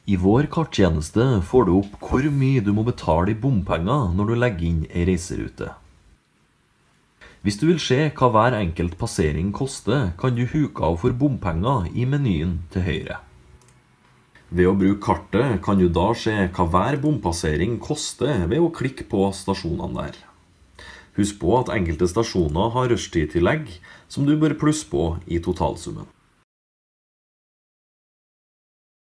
I vår karttjeneste får du opp hvor mye du må betale i bompenger når du legger inn en reiserute. Hvis du vil se hva hver enkelt passering koster, kan du huke av for bompenger i menyen til høyre. Ved å bruke kartet kan du da se hva hver bompassering koster ved å klikke på stasjonene der. Husk på at enkelte stasjoner har rushtidtillegg som du bør plusse på i totalsummen.